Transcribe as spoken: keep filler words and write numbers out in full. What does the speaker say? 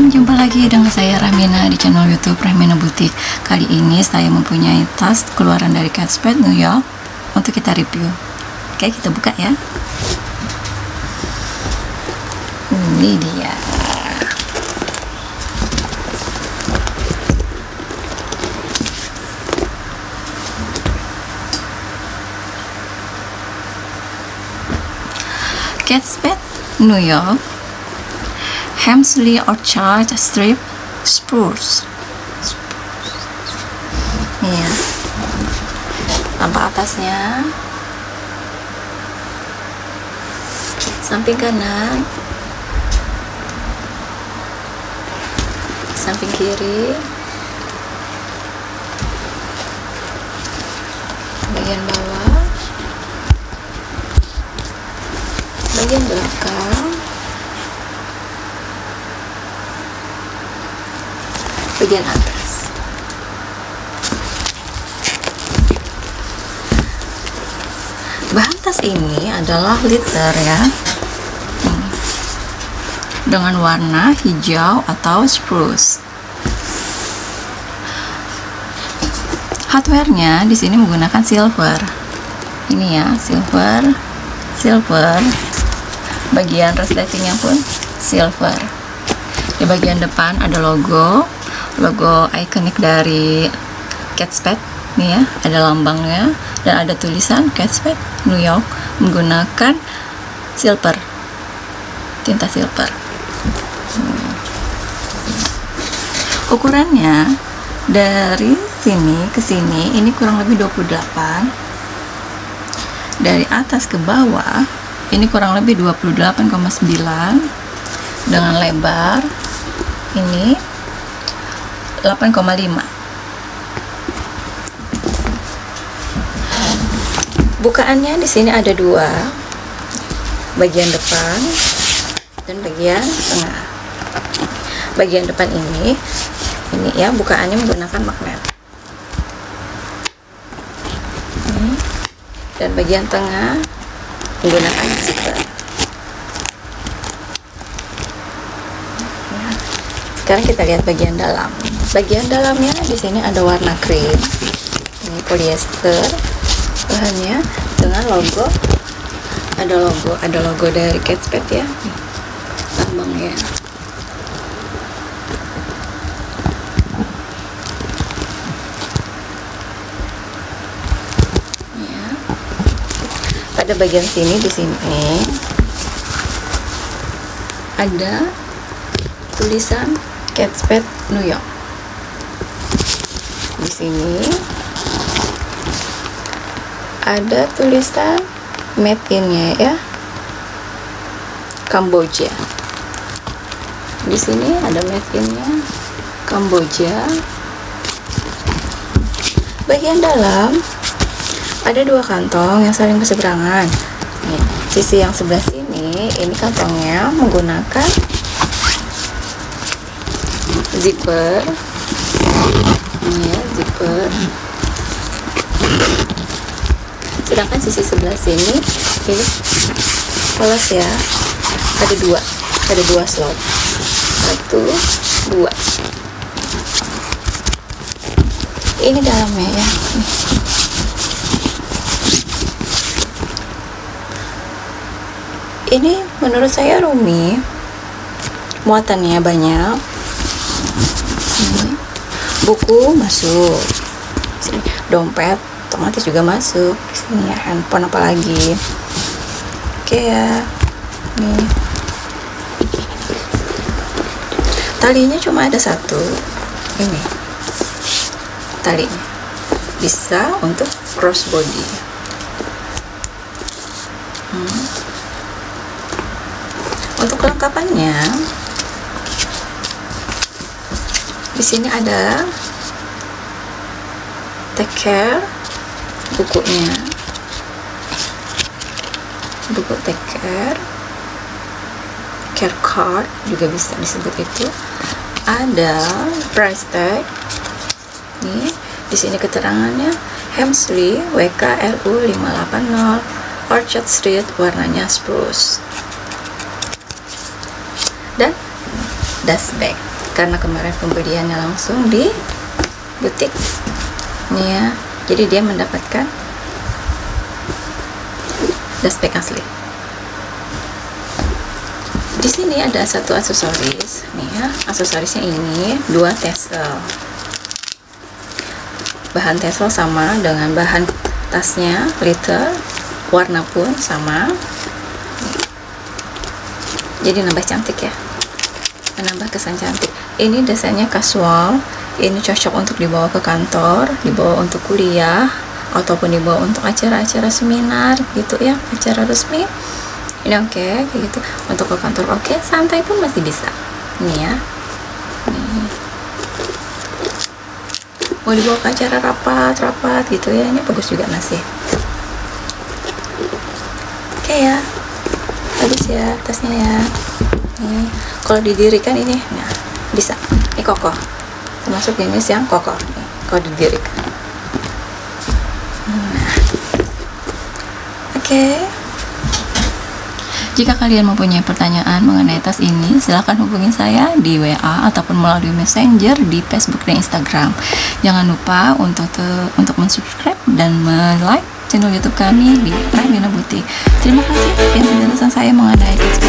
jumpa lagi dengan saya Rahmina di channel YouTube Rahmina Butik. Kali ini saya mempunyai tas keluaran dari Kate Spade New York untuk kita review. Oke, kita buka ya. Ini dia. Kate Spade New York Hemsley Orchard Strip Spruce. Iya, tampak atasnya, samping kanan, samping kiri, bagian bawah, bagian belakang, bagian atas. Bahan tas ini adalah leather ya, hmm. dengan warna hijau atau spruce. Hardware-nya di sini menggunakan silver. Ini ya, silver, silver. Bagian resletingnya pun silver. Di bagian depan ada logo. Logo ikonik dari Kate Spade nih ya, ada lambangnya dan ada tulisan Kate Spade New York menggunakan silver, tinta silver. hmm. Ukurannya dari sini ke sini ini kurang lebih dua puluh delapan, dari atas ke bawah ini kurang lebih dua puluh delapan koma sembilan, dengan lebar ini delapan koma lima. Bukaannya di sini ada dua, bagian depan dan bagian tengah. Bagian depan ini, ini ya, bukaannya menggunakan magnet. Ini. Dan bagian tengah menggunakan zipper. Sekarang kita lihat bagian dalam. Bagian dalamnya di sini ada warna krim. Ini polyester bahannya dengan logo. Ada logo, ada logo dari Kate Spade ya. Lambangnya. Ya. Pada bagian sini di sini ada tulisan Kate Spade New York. Di sini ada tulisan made in-nya ya, Kamboja. Di sini ada made in-nya Kamboja. Bagian dalam ada dua kantong yang saling berseberangan. Nih, sisi yang sebelah sini ini kantongnya menggunakan zipper. Ini ya, zipper. Sedangkan sisi sebelah sini ini polos ya, ada dua, ada dua slot, satu, dua. Ini dalamnya ya. Ini menurut saya roomy, muatannya banyak. Ini. Buku masuk, sini dompet otomatis juga masuk, sini ya, handphone apalagi. Oke ya, nih talinya cuma ada satu, ini talinya bisa untuk crossbody. hmm. Untuk kelengkapannya di sini ada take care, bukunya, buku take care, care card juga bisa disebut itu. Ada price tag. Nih, di sini keterangannya Hemsley W K R U lima delapan nol Orchard Street, warnanya spruce. Dan dust bag. karena kemarin pembeliannya langsung di butik nih ya, jadi dia mendapatkan dust bag asli. Di sini ada satu aksesoris nih ya, aksesorisnya ini dua tassel, bahan tassel sama dengan bahan tasnya glitter, warna pun sama, jadi nambah cantik ya, menambah kesan cantik. Ini desainnya casual, ini cocok untuk dibawa ke kantor, dibawa untuk kuliah, ataupun dibawa untuk acara-acara seminar gitu ya, acara resmi. Ini oke, okay, kayak gitu. Untuk ke kantor oke, okay. Santai pun masih bisa. Ini ya, nih. Mau dibawa ke acara rapat-rapat gitu ya, ini bagus juga masih. Oke okay, ya, bagus ya tasnya ya. Nih, kalau didirikan ini, nah bisa. Ini kokoh, termasuk jenis yang kokoh. Nih, kalau didirikan. Nah, oke. Okay. Jika kalian mempunyai pertanyaan mengenai tas ini, silahkan hubungi saya di W A ataupun melalui Messenger di Facebook dan Instagram. Jangan lupa untuk te, untuk mensubscribe dan like channel YouTube kami di Prime Lina Boutique. Terima kasih sekian penjelasan saya mengenai tips